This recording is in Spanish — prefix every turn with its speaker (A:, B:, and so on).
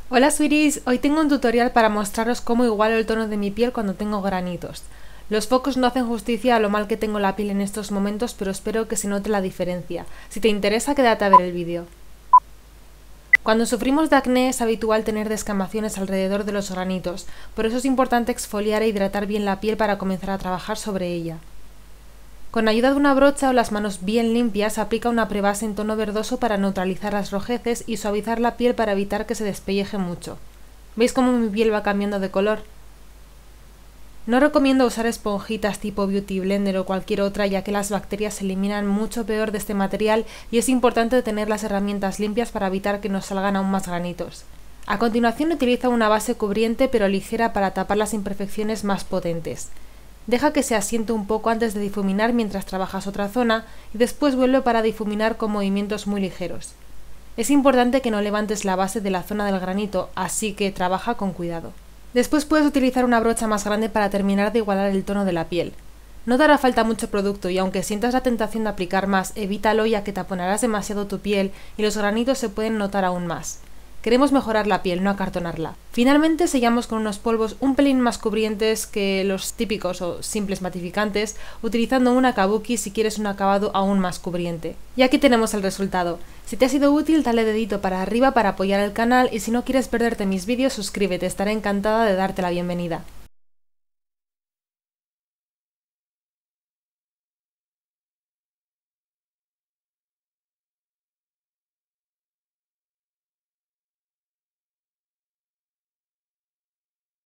A: Hola sweeties, hoy tengo un tutorial para mostraros cómo igualo el tono de mi piel cuando tengo granitos. Los focos no hacen justicia a lo mal que tengo la piel en estos momentos, pero espero que se note la diferencia. Si te interesa, quédate a ver el vídeo. Cuando sufrimos de acné es habitual tener descamaciones alrededor de los granitos, por eso es importante exfoliar e hidratar bien la piel para comenzar a trabajar sobre ella. Con ayuda de una brocha o las manos bien limpias, aplica una prebase en tono verdoso para neutralizar las rojeces y suavizar la piel para evitar que se despelleje mucho. ¿Veis cómo mi piel va cambiando de color? No recomiendo usar esponjitas tipo Beauty Blender o cualquier otra, ya que las bacterias se eliminan mucho peor de este material y es importante tener las herramientas limpias para evitar que nos salgan aún más granitos. A continuación utiliza una base cubriente pero ligera para tapar las imperfecciones más potentes. Deja que se asiente un poco antes de difuminar mientras trabajas otra zona y después vuelve para difuminar con movimientos muy ligeros. Es importante que no levantes la base de la zona del granito, así que trabaja con cuidado. Después puedes utilizar una brocha más grande para terminar de igualar el tono de la piel. No te hará falta mucho producto y aunque sientas la tentación de aplicar más, evítalo ya que taponarás demasiado tu piel y los granitos se pueden notar aún más. Queremos mejorar la piel, no acartonarla. Finalmente sellamos con unos polvos un pelín más cubrientes que los típicos o simples matificantes, utilizando una kabuki si quieres un acabado aún más cubriente. Y aquí tenemos el resultado. Si te ha sido útil, dale dedito para arriba para apoyar el canal y si no quieres perderte mis vídeos, suscríbete, estaré encantada de darte la bienvenida.